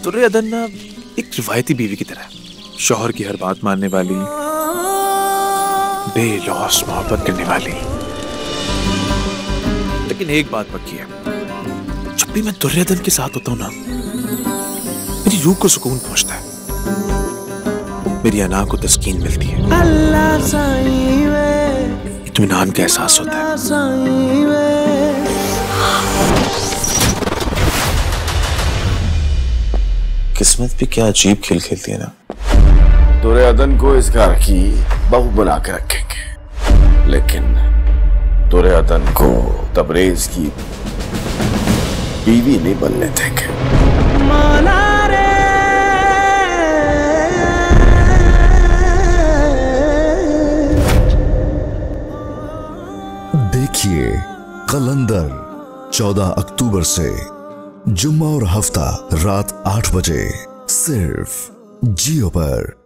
दुर्योधन ना एक रिवायती बीवी की तरह, शौहर की हर बात मानने वाली, बेलौस मोहब्बत करने वाली। लेकिन एक बात पक्की है, जब भी मैं दुर्योधन के साथ होता हूं ना, मेरी रूह को सुकून पहुंचता है, मेरी अना को तस्कीन मिलती है, इत्मीनान का एहसास होता है। किस्मत भी क्या अजीब खेल खेलती है ना। दुर्योधन को इस घर की बहू बना के रखेंगे, लेकिन दुर्योधन को तबरेज की बीवी नहीं बनने देंगे। देखिए कलंदर 14 अक्टूबर से जुम्मा और हफ्ता रात 8 बजे सिर्फ जियो पर।